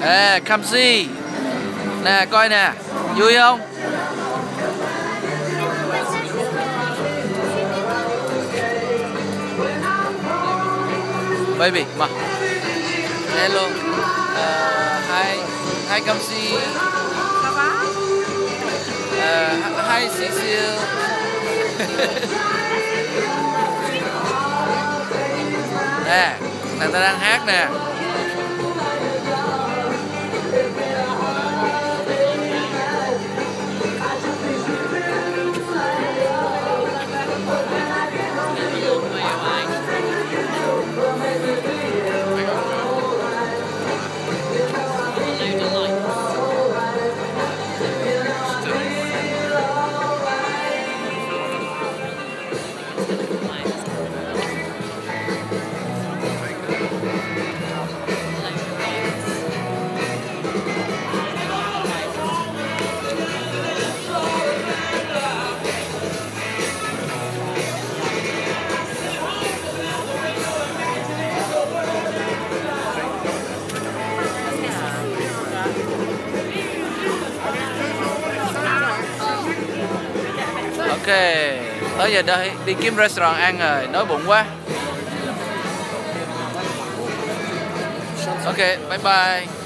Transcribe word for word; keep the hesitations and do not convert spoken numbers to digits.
À, Camzy. Nè, coi nè, vui không? Baby, mà. Hello. Uh, hi, hi Camzy. Uh, hi Cecil. Nè, người ta đang hát nè. Ok, tới giờ đây đi kiếm restaurant ăn rồi, đói bụng quá. Ok, bye bye.